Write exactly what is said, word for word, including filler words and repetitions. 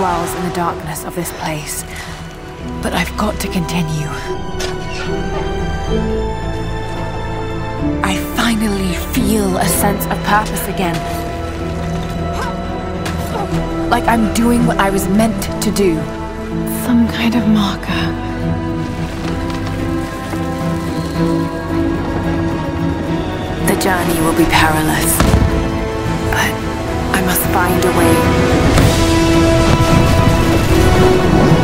dwells in the darkness of this place. But I've got to continue. I finally feel a sense of purpose again. Like I'm doing what I was meant to do. Some kind of marker. The journey will be perilous, but I must find a way.